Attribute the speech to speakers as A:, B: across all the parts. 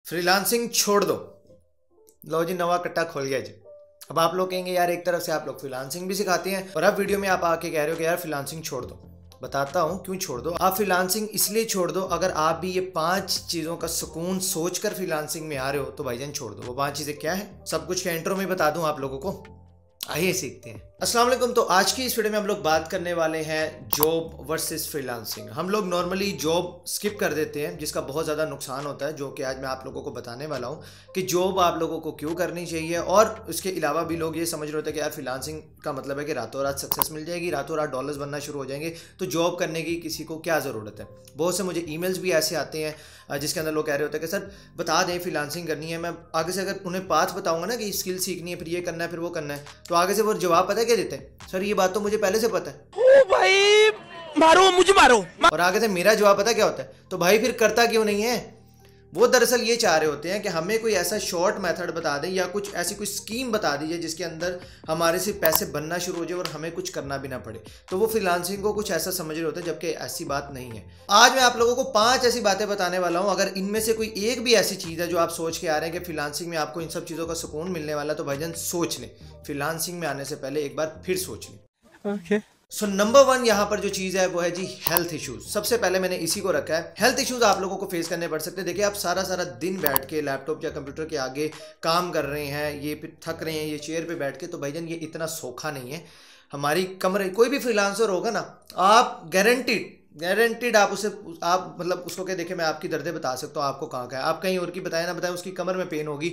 A: Freelancing छोड़ दो। लो जी, नवा कट्टा खोल गया जी। अब आप लोग कहेंगे यार एक तरफ से आप लोग फ्रीलांसिंग भी सिखाते हैं और अब वीडियो में आप आके कह रहे हो कि यार फ्रीलांसिंग छोड़ दो। बताता हूँ क्यों छोड़ दो। आप फ्रीलांसिंग इसलिए छोड़ दो, अगर आप भी ये 5 चीजों का सुकून सोचकर फ्रीलांसिंग में आ रहे हो तो भाईजान छोड़ दो। वो 5 चीजें क्या है सब कुछ के इंट्रो में बता दूं आप लोगों को। आइए सीखते हैं। अस्सलाम वालेकुम। तो आज की इस वीडियो में हम लोग बात करने वाले हैं जॉब वर्सेस फ्रीलांसिंग। हम लोग नॉर्मली जॉब स्किप कर देते हैं जिसका बहुत ज़्यादा नुकसान होता है, जो कि आज मैं आप लोगों को बताने वाला हूं कि जॉब आप लोगों को क्यों करनी चाहिए। और इसके अलावा भी लोग ये समझ रहे होते हैं कि यार फ्रीलांसिंग का मतलब है कि रातों रात सक्सेस मिल जाएगी, रातों रात डॉलर्स बनना शुरू हो जाएंगे, तो जॉब करने की किसी को क्या ज़रूरत है। बहुत से मुझे ईमेल्स भी ऐसे आते हैं जिसके अंदर लोग कह रहे होते हैं कि सर बता दें फ्रीलांसिंग करनी है। मैं आगे से अगर उन्हें पाथ बताऊंगा ना कि स्किल सीखनी है, फिर ये करना है, फिर वो करना है, तो आगे से वो जवाब पता है क्या देते हैं, सर ये बात तो मुझे पहले से पता है।
B: ओ भाई मारो मुझे मारो।
A: और आगे से मेरा जवाब पता क्या होता है, तो भाई फिर करता क्यों नहीं है। वो दरअसल ये चाह रहे होते हैं कि हमें कोई ऐसा शॉर्ट मेथड बता दें या कुछ ऐसी कोई स्कीम बता दीजिए जिसके अंदर हमारे से पैसे बनना शुरू हो जाए और हमें कुछ करना भी ना पड़े। तो वो फ्रीलांसिंग को कुछ ऐसा समझ रहे होते हैं, जबकि ऐसी बात नहीं है। आज मैं आप लोगों को 5 ऐसी बातें बताने वाला हूं। अगर इनमें से कोई एक भी ऐसी चीज़ है जो आप सोच के आ रहे हैं कि फ्रीलांसिंग में आपको इन सब चीज़ों का सुकून मिलने वाला, तो भाईजान सोच लें। फ्रीलांसिंग में आने से पहले एक बार फिर सोच लें।
B: ओके।
A: सो नंबर 1 यहाँ पर जो चीज़ है वो है जी हेल्थ इश्यूज। सबसे पहले मैंने इसी को रखा है। हेल्थ इश्यूज आप लोगों को फेस करने पड़ सकते हैं। देखिए, आप सारा सारा दिन बैठ के लैपटॉप या कंप्यूटर के आगे काम कर रहे हैं, ये थक रहे हैं ये चेयर पे बैठ के, तो भाईजान ये इतना सौखा नहीं है। हमारी कमरे, कोई भी फ्रीलांसर होगा ना, आप गारंटीड आप उसे आप मतलब उसको क्या, देखे मैं आपकी दर्दें बता सकता हूँ आपको कहाँ का है। आप कहीं और की बताए ना बताए, उसकी कमर में पेन होगी।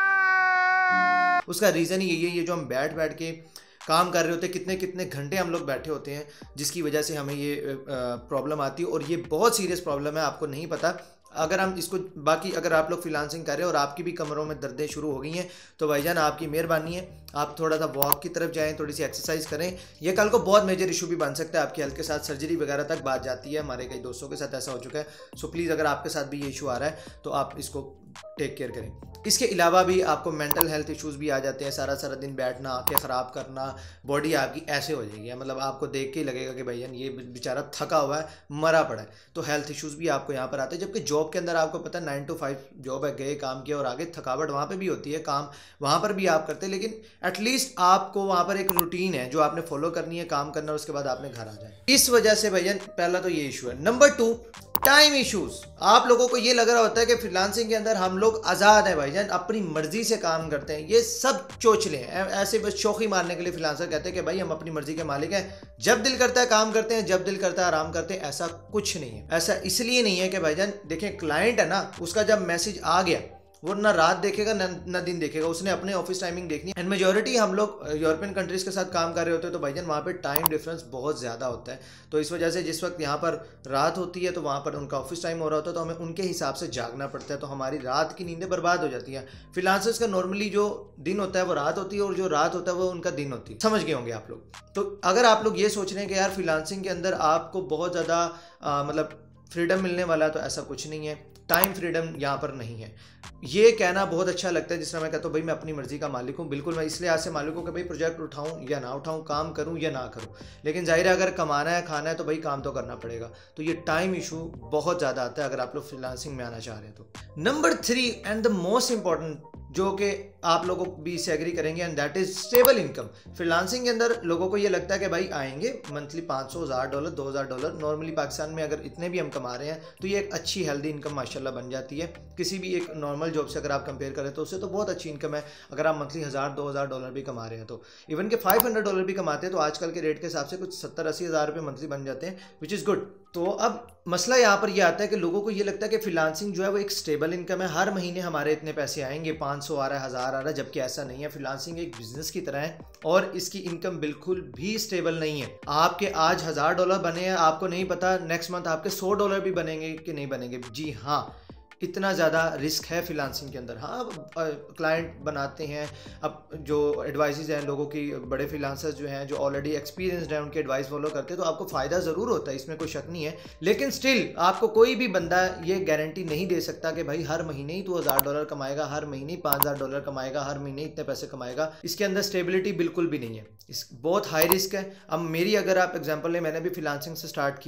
A: उसका रीज़न ही यही है, ये जो हम बैठ बैठ के काम कर रहे होते हैं, कितने कितने घंटे हम लोग बैठे होते हैं, जिसकी वजह से हमें ये प्रॉब्लम आती है। और ये बहुत सीरियस प्रॉब्लम है, आपको नहीं पता। अगर हम इसको बाकी अगर आप लोग फ्रीलांसिंग कर रहे हो और आपकी भी कमरों में दर्दें शुरू हो गई हैं, तो भाईजान आपकी मेहरबानी है, आप थोड़ा सा वॉक की तरफ जाएं, थोड़ी सी एक्सरसाइज करें। ये कल को बहुत मेजर इशू भी बन सकता है, आपकी हेल्थ के साथ सर्जरी वगैरह तक बात जाती है। हमारे कई दोस्तों के साथ ऐसा हो चुका है। सो प्लीज़ अगर आपके साथ भी ये इशू आ रहा है तो आप इसको टेक केयर करें। इसके अलावा भी आपको मेंटल हेल्थ इश्यूज भी आ जाते हैं। सारा सारा दिन बैठना, आंखें ख़राब करना, बॉडी आपकी ऐसे हो जाएगी, मतलब आपको देख के ही लगेगा कि भैया ये बेचारा थका हुआ है, मरा पड़ा है। तो हेल्थ इश्यूज भी आपको यहाँ पर आते हैं। जबकि जॉब के अंदर आपको पता है 9 to 5 जॉब है, गए काम किया और आगे थकावट वहाँ पर भी होती है, काम वहाँ पर भी आप करते हैं, लेकिन एटलीस्ट आपको वहाँ पर एक रूटीन है जो आपने फॉलो करनी है, काम करना, उसके बाद आपने घर आ जाए। इस वजह से भैया पहला तो ये इशू है। Number 2 time issues. आप लोगों को ये लग रहा होता है कि फ्रीलांसिंग के अंदर हम लोग आज़ाद हैं भाईजान, अपनी मर्जी से काम करते हैं। ये सब चोचले हैं, ऐसे बस शौकी मारने के लिए फ्रीलांसर कहते हैं कि भाई हम अपनी मर्जी के मालिक हैं, जब दिल करता है काम करते हैं, जब दिल करता है आराम करते हैं। ऐसा कुछ नहीं है। ऐसा इसलिए नहीं है कि भाईजान देखें, क्लाइंट है ना, उसका जब मैसेज आ गया वो ना रात देखेगा ना दिन देखेगा, उसने अपने ऑफिस टाइमिंग देखनी है। एंड मेजॉरिटी हम लोग यूरोपियन कंट्रीज के साथ काम कर रहे होते हैं, तो भाईजान वहाँ पे टाइम डिफरेंस बहुत ज़्यादा होता है। तो इस वजह से जिस वक्त यहाँ पर रात होती है तो वहाँ पर उनका ऑफिस टाइम हो रहा होता है, तो हमें उनके हिसाब से जागना पड़ता है, तो हमारी रात की नींदें बर्बाद हो जाती हैं। फ्रीलांसर्स का नॉर्मली जो दिन होता है वो रात होती है और जो रात होता है वो उनका दिन होती है। समझ गए होंगे आप लोग। तो अगर आप लोग ये सोच रहे हैं कि यार फ्रीलांसिंग के अंदर आपको बहुत ज़्यादा मतलब फ्रीडम मिलने वाला है, तो ऐसा कुछ नहीं है। टाइम फ्रीडम यहाँ पर नहीं है। ये कहना बहुत अच्छा लगता है, जिस तरह मैं कहता हूँ भाई मैं अपनी मर्जी का मालिक हूँ। बिल्कुल, मैं इसलिए आज से मालिक हूँ कि भाई प्रोजेक्ट उठाऊँ या ना उठाऊँ, काम करूँ या ना करूँ, लेकिन जाहिर है अगर कमाना है खाना है तो भाई काम तो करना पड़ेगा। तो ये टाइम इशू बहुत ज़्यादा आता है अगर आप लोग फ्रीलांसिंग में आना चाह रहे हैं तो। Number 3 and the most important, जो कि आप लोगों को भी इससे एग्री करेंगे, and that is stable income. Freelancing के अंदर लोगों को ये लगता है कि भाई आएंगे मंथली $500, $1000 नॉर्मली पाकिस्तान में अगर इतने भी हम कमा रहे हैं तो ये एक अच्छी हेल्दी इनकम माशाल्लाह बन जाती है। किसी भी एक नॉर्मल जॉब से अगर आप कंपेयर करें तो उससे तो बहुत अच्छी इनकम है। अगर आप मंथली $1000-2000 भी कमा रहे हैं तो, इवन के $500 भी कमाते हैं तो आजकल के रेट के हिसाब से कुछ 70-80 हज़ार रुपये मंथली बन जाते हैं, विच इज़ गुड। तो अब मसला यहाँ पर यह आता है कि लोगों को ये लगता है कि फ्रीलांसिंग जो है वो एक स्टेबल इनकम है, हर महीने हमारे इतने पैसे आएंगे, 500 आ रहा है, 1000 आ रहा है, जबकि ऐसा नहीं है। फ्रीलांसिंग एक बिजनेस की तरह है और इसकी इनकम बिल्कुल भी स्टेबल नहीं है। आपके आज $1000 बने हैं, आपको नहीं पता नेक्स्ट मंथ आपके $100 भी बनेंगे कि नहीं बनेंगे। जी हाँ, इतना ज़्यादा रिस्क है फ्रीलांसिंग के अंदर। हाँ, क्लाइंट बनाते हैं, अब जो एडवाइसेज हैं लोगों की, बड़े फ्रीलांसर्स जो हैं जो ऑलरेडी एक्सपीरियंसड हैं उनके एडवाइस फॉलो करते हैं, तो आपको फ़ायदा ज़रूर होता है, इसमें कोई शक नहीं है। लेकिन स्टिल आपको कोई भी बंदा ये गारंटी नहीं दे सकता कि भाई हर महीने ही तो $1000 कमाएगा, हर महीने ही $5000 कमाएगा, हर महीने इतने पैसे कमाएगा। इसके अंदर स्टेबिलिटी बिल्कुल भी नहीं है, इस बहुत हाई रिस्क है। अब मेरी अगर आप एग्जाम्पल लें, मैंने भी फ्रीलांसिंग से स्टार्ट किया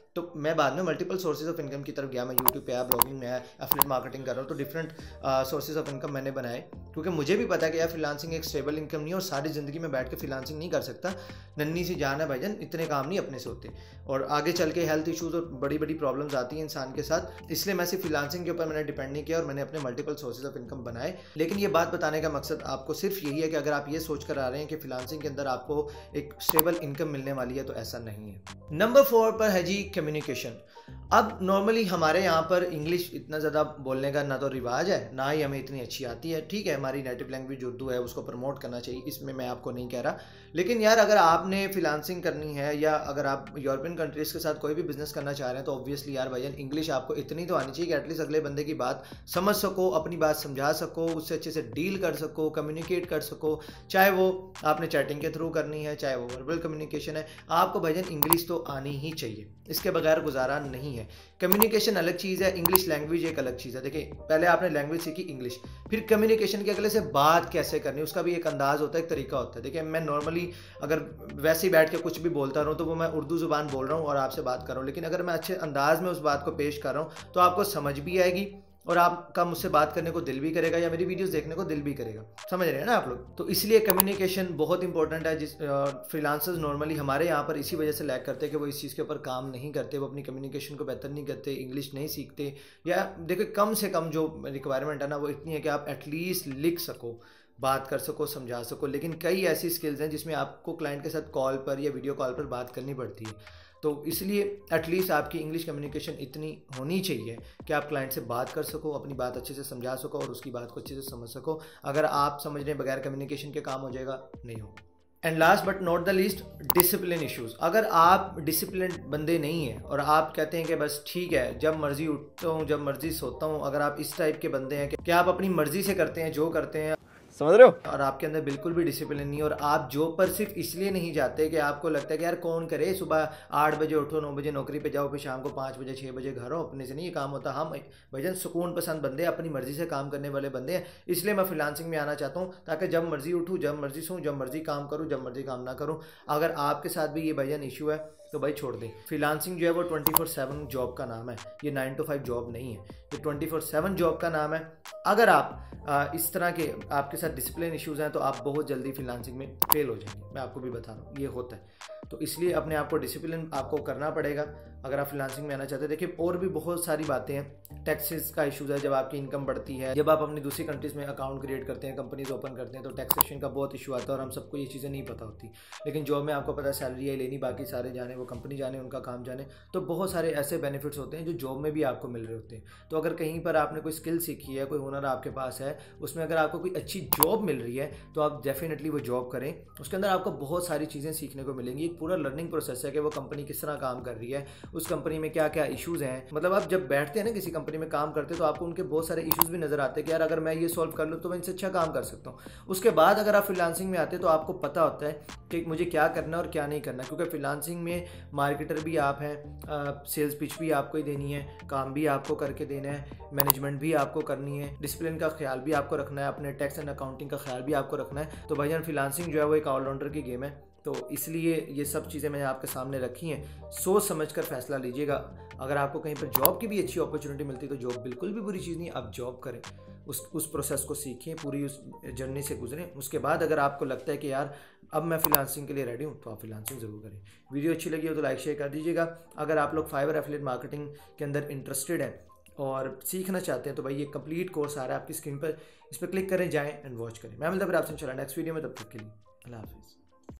A: तो मैं बाद में मल्टीपल सोर्सेज ऑफ इनकम की तरफ गया। मैं यूट्यूब पे आया, ब्लॉगिंग में आया, एफिलिएट मार्केटिंग कर रहा हूँ, तो डिफरेंट सोर्सेज ऑफ इनकम मैंने बनाए, क्योंकि मुझे भी पता है कि यार फ्रीलांसिंग एक स्टेबल इनकम नहीं है और सारी ज़िंदगी में बैठ के फ्रीलांसिंग नहीं कर सकता। नन्ही सी जान है भाईजान, इतने काम नहीं अपने से होते और आगे चल के हेल्थ इशूज़ और बड़ी बड़ी प्रॉब्लम्स आती हैं इंसान के साथ। इसलिए मैं सिर्फ फ्रीलांसिंग के ऊपर मैंने डिपेंड नहीं किया और मैंने अपने मल्टीपल सोर्सेज ऑफ इनकम बनाए। लेकिन ये बात बताने का मकसद आपको सिर्फ यही है कि अगर आप ये सोच कर आ रहे हैं कि फ्रीलांसिंग के अंदर आपको एक स्टेबल इनकम मिलने वाली है, तो ऐसा नहीं है। नंबर 4 पर है जी कम्युनिकेशन। अब नॉर्मली हमारे यहाँ पर इंग्लिश इतना ज़्यादा बोलने का ना तो रिवाज है, ना ही हमें इतनी अच्छी आती है। ठीक है, हमारी नेटिव लैंग्वेज उर्दू है, उसको प्रमोट करना चाहिए, इसमें मैं आपको नहीं कह रहा। लेकिन यार अगर आपने फ्रीलांसिंग करनी है या अगर आप यूरोपियन कंट्रीज़ के साथ कोई भी बिजनेस करना चाह रहे हैं, तो ऑब्वियसली यार भाईजान इंग्लिश आपको इतनी तो आनी चाहिए कि एटलीस्ट अगले बंदे की बात समझ सको, अपनी बात समझा सको, उससे अच्छे से डील कर सको, कम्युनिकेट कर सको। चाहे वो आपने चैटिंग के थ्रू करनी है, चाहे वो वर्बल कम्युनिकेशन है, आपको भाईजान इंग्लिश तो आनी ही चाहिए, इसके बगैर गुजारा नहीं है। कम्युनिकेशन अलग चीज़ है, इंग्लिश लैंग्वेज एक अलग चीज़ है। देखिए, पहले आपने लैंग्वेज सीखी इंग्लिश, फिर कम्युनिकेशन के अगले से बात कैसे करनी, उसका भी एक अंदाज़ होता है, एक तरीका होता है। देखिए, मैं नॉर्मली अगर वैसे ही बैठ के कुछ भी बोलता रहूँ तो वो मैं उर्दू ज़ुबान बोल रहा हूँ और आपसे बात कर रहा हूँ, लेकिन अगर मैं अच्छे अंदाज में उस बात को पेश कर रहा हूँ तो आपको समझ भी आएगी और आपका मुझसे बात करने को दिल भी करेगा या मेरी वीडियोस देखने को दिल भी करेगा। समझ रहे हैं ना आप लोग? तो इसलिए कम्युनिकेशन बहुत इंपॉर्टेंट है। जिस फ्रीलांसर्स नॉर्मली हमारे यहाँ पर इसी वजह से लैग करते हैं कि वो इस चीज़ के ऊपर काम नहीं करते, वो अपनी कम्युनिकेशन को बेहतर नहीं करते, इंग्लिश नहीं सीखते, या देखिए कम से कम जो रिक्वायरमेंट है ना वो इतनी है कि आप एटलीस्ट लिख सको, बात कर सको, समझा सको। लेकिन कई ऐसी स्किल्स हैं जिसमें आपको क्लाइंट के साथ कॉल पर या वीडियो कॉल पर बात करनी पड़ती है। तो इसलिए एटलीस्ट आपकी इंग्लिश कम्युनिकेशन इतनी होनी चाहिए कि आप क्लाइंट से बात कर सको, अपनी बात अच्छे से समझा सको और उसकी बात को अच्छे से समझ सको। अगर आप समझ रहे बगैर कम्युनिकेशन के काम हो जाएगा, नहीं होगा। And last but not the least, discipline issues. अगर आप डिसिप्लिन बंदे नहीं हैं और आप कहते हैं कि बस ठीक है जब मर्जी उठता हूँ जब मर्जी सोता हूँ, अगर आप इस टाइप के बंदे हैं कि आप अपनी मर्जी से करते हैं जो करते हैं,
B: समझ रहे हो,
A: और आपके अंदर बिल्कुल भी डिसिप्लिन नहीं, और आप जॉब पर सिर्फ इसलिए नहीं जाते कि आपको लगता है कि यार कौन करे, सुबह 8 बजे उठो, 9 बजे नौकरी पे जाओ, फिर शाम को 5 बजे 6 बजे घर हो, अपने से नहीं ये काम होता। हम भजन सुकून पसंद बंदे, अपनी मर्जी से काम करने वाले बंदे हैं। इसलिए मैं फ्रीलांसिंग में आना चाहता हूँ ताकि जब मर्जी उठूँ, जब मर्जी सोऊं, जब मर्जी काम करूँ, जब मर्जी काम ना करूँ। अगर आपके साथ भी ये भजन इशू है तो भाई छोड़ दें। फ्रीलांसिंग जो है वो 24/7 जॉब का नाम है, ये 9 to 5 जॉब नहीं है, ये 24/7 जॉब का नाम है। अगर आप इस तरह के आपके साथ डिसिप्लिन इश्यूज़ हैं तो आप बहुत जल्दी फ्रीलांसिंग में फेल हो जाएंगे, मैं आपको भी बता रहा हूँ, ये होता है। तो इसलिए अपने आप को डिसिप्लिन आपको करना पड़ेगा अगर आप फ्रीलांसिंग में आना चाहते हैं। देखिए और भी बहुत सारी बातें हैं। टैक्सेस का इशूज़ है, जब आपकी इनकम बढ़ती है, जब आप अपनी दूसरी कंट्रीज़ में अकाउंट क्रिएट करते हैं, कंपनीज ओपन करते हैं, तो टैक्सेशन का बहुत इशू आता है और हम सबको ये चीज़ें नहीं पता होती। लेकिन जॉब में आपको पता है सैलरी है लेनी, बाकी सारे जाने, वो कंपनी जाने, उनका काम जाने। तो बहुत सारे ऐसे बेनिफिट्स होते हैं जो जॉब में भी आपको मिल रहे होते हैं। तो अगर कहीं पर आपने कोई स्किल सीखी है, कोई हुनर आपके पास है, उसमें अगर आपको कोई अच्छी जॉब मिल रही है तो आप डेफिनेटली वो जॉब करें। उसके अंदर आपको बहुत सारी चीज़ें सीखने को मिलेंगी। एक पूरा लर्निंग प्रोसेस है कि वो कंपनी किस तरह काम कर रही है, उस कंपनी में क्या क्या इश्यूज़ हैं। मतलब आप जब बैठते हैं ना किसी कंपनी में काम करते हैं तो आपको उनके बहुत सारे इश्यूज़ भी नज़र आते हैं कि यार अगर मैं ये सॉल्व कर लूँ तो मैं इनसे अच्छा काम कर सकता हूँ। उसके बाद अगर आप फ्रीलांसिंग में आते हैं तो आपको पता होता है कि मुझे क्या करना और क्या नहीं करना, क्योंकि फ्रीलांसिंग में मार्केटर भी आप हैं, सेल्स पिच भी आपको ही देनी है, काम भी आपको करके देना है, मैनेजमेंट भी आपको करनी है, डिसिप्लिन का ख्याल भी आपको रखना है, अपने टैक्स एंड अकाउंटिंग का ख्याल भी आपको रखना है। तो भाईजान फ्रीलांसिंग जो है वो एक ऑलराउंडर की गेम है। तो इसलिए ये सब चीज़ें मैंने आपके सामने रखी हैं, सोच समझ कर फैसला लीजिएगा। अगर आपको कहीं पर जॉब की भी अच्छी अपॉर्चुनिटी मिलती है तो जॉब बिल्कुल भी बुरी चीज़ नहीं, आप जॉब करें, उस प्रोसेस को सीखें, पूरी उस जर्नी से गुजरें। उसके बाद अगर आपको लगता है कि यार अब मैं फ्रीलांसिंग के लिए रेडी हूँ तो आप फ्रीलांसिंग ज़रूर करें। वीडियो अच्छी लगी हो तो लाइक शेयर कर दीजिएगा। अगर आप लोग फाइवर एफिलिएट मार्केटिंग के अंदर इंटरेस्टेड हैं और सीखना चाहते हैं तो भाई ये कंप्लीट कोर्स आ रहा है आपकी स्क्रीन पर, इस पर क्लिक करें, जाएँ एंड वॉच करें। मैं मिलता फिर आपसे इंशाल्लाह नेक्स्ट वीडियो में, तब तक के लिए अल्लाह हाफिज़।